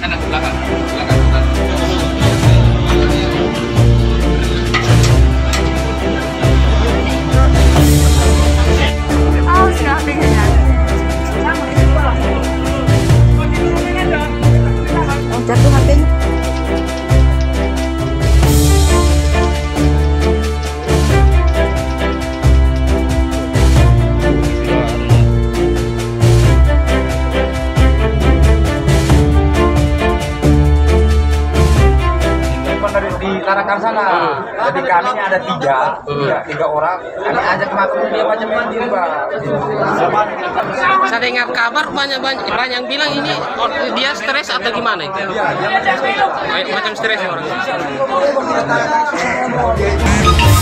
Sana belakang, belakang. Oh, siapa ya? Oh, jatuh HP-nya. Di Tarakan sana, jadi kami ada tiga orang. Kami ajak makan dia macam-macam, Pak. Saya dengar kabar banyak yang bilang ini dia stres atau gimana itu? Iya, dia macam stres. Macam stres orang.